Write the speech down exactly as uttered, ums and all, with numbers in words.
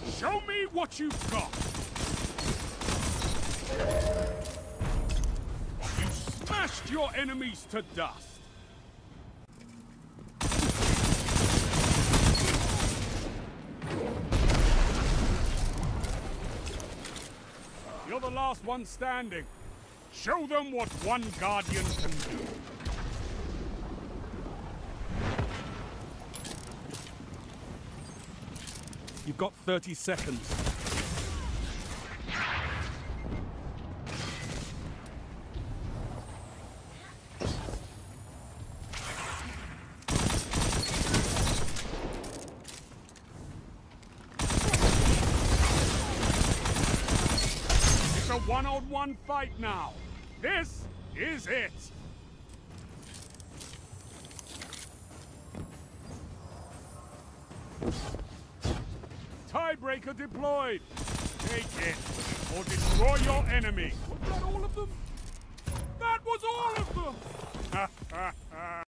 Show me what you've got! You smashed your enemies to dust! You're the last one standing. Show them what one Guardian can do. You've got thirty seconds. It's a one-on-one fight now. This is it. Tiebreaker deployed. Take it, or destroy your enemy. Was that all of them? That was all of them!